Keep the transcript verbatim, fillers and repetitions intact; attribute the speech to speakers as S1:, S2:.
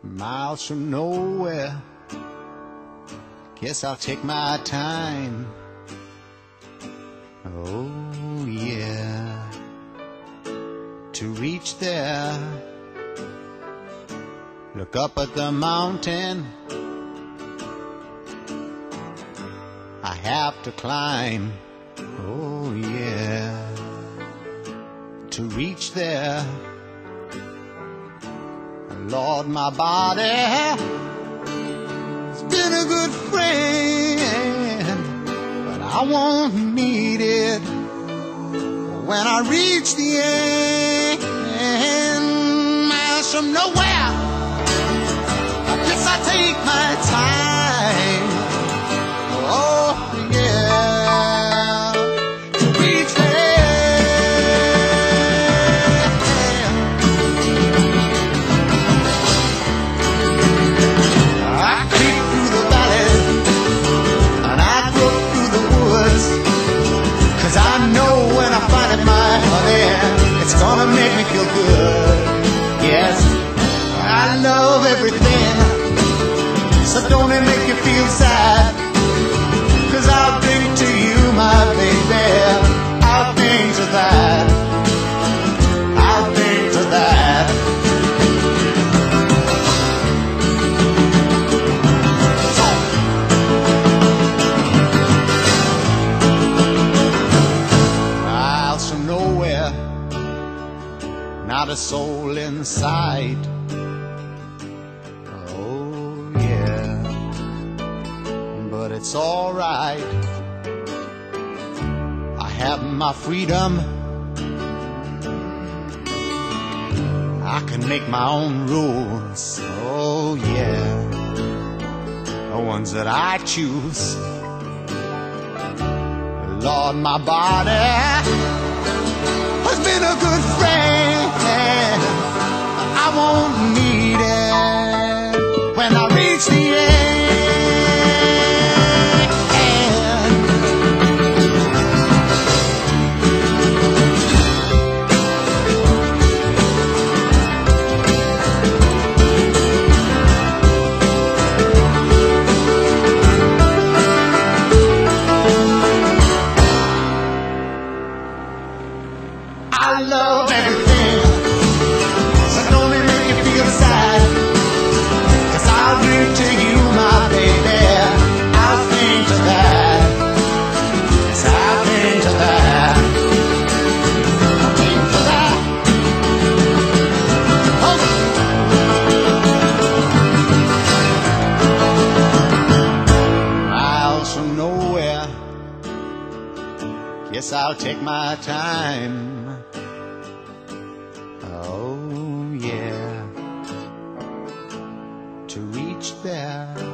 S1: miles from nowhere. Guess I'll take my time. Oh yeah, to reach there. Look up at the mountain I have to climb. Oh yeah, to reach there. Lord, my body's been a good friend, but I won't need it when I reach the end. Miles from nowhere, I guess I take my time. Oh yeah, to reach there. It's gonna make me feel good. Yes, I love everything, so don't it make you feel sad? Cause I'll bring to you, my baby, I'll bring to that, I'll bring to that. Miles from nowhere, not a soul inside. Oh yeah, but it's alright. I have my freedom, I can make my own rules. Oh yeah, the ones that I choose. Lord, my body has been a good friend. I won't need it when I reach the end. I love everything, so don't it make you feel sad? Cause I'll bring to you, my baby, I'll bring to that. Yes, I'll bring to that. I'll bring to that. Oh. Miles from nowhere, guess I'll take my time. Oh yeah, to reach there.